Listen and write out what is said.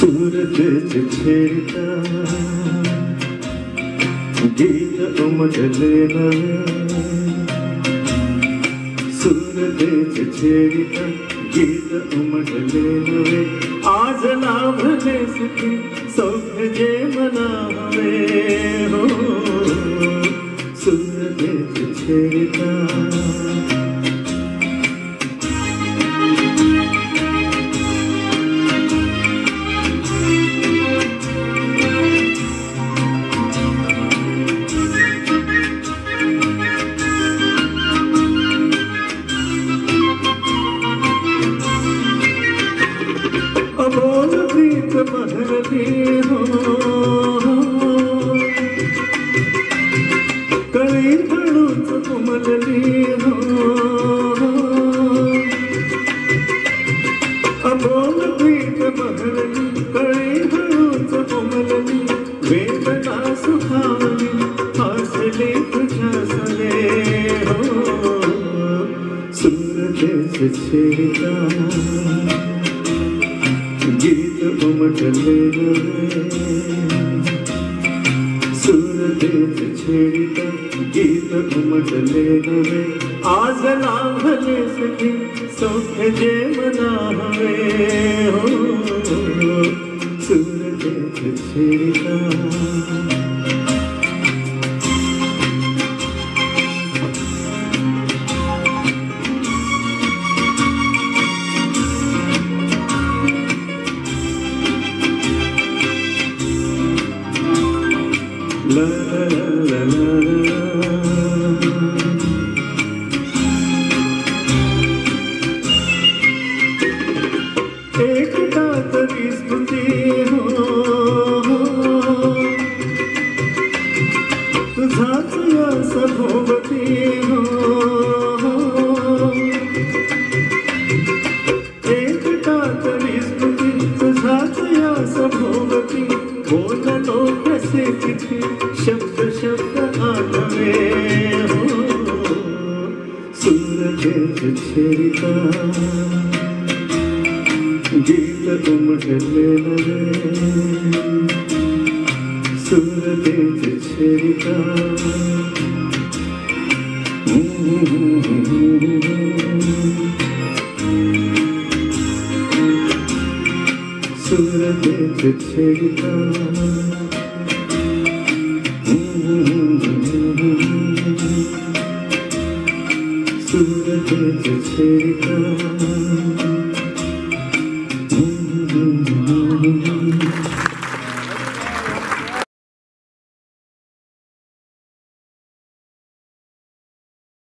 सूरत छेड़ता गीत उमटले नवे सूरत छेड़ता गीत उमटले नवे आज लाभले सखी सौख्य जे मना हवे हो सूरत छेड़ता अबोल प्रीत महरती हो कळी हळूच उमलली हो अबोल प्रीत महरली कळी हळूच उमलली वेदना सुखावली हसले तुझ्या सले हो सूरत छेड़ता गीत उमटले नवे सूरत छेड़ता गीत उमटले नवे आज लाभले सखी सौख्य जे मना हवे हो सूरत छेड़ता La la la la la एक तरी स्तुती हो तुझाच यश भोवती हो एक तरी स्तुती तुझाच यश भोवती बोललो कसे किती शब्द शब्द आठवे हो सूरत छेड़ता गीत उमटले नवे सूरत छेड़ता सूरत छेड़ता सूरत छेड़ता